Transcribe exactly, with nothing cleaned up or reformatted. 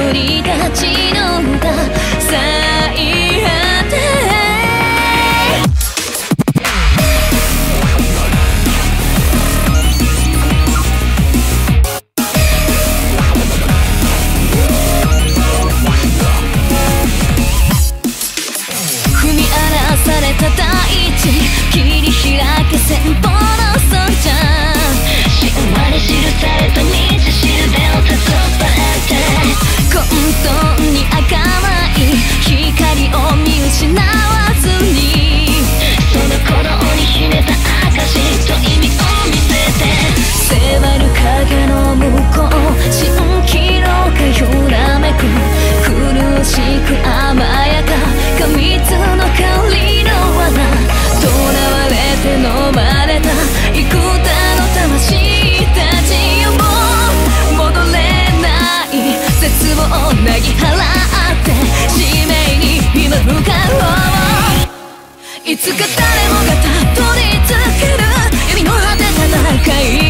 り立ちの歌最果て踏み荒らされた大地切り開け千本のソルジャー神話に記された道しるべをたそばえて混沌に赤い光を見失わずにその鼓動に秘めた証と意味を見せて迫る影の向こう蜃気楼が揺らめく苦しく甘やか過密の香りの罠囚われて飲まれた幾多の魂たちよもう戻れない絶望をなぎ払って使命に今向かおういつか誰もがたどり着ける闇の果て戦い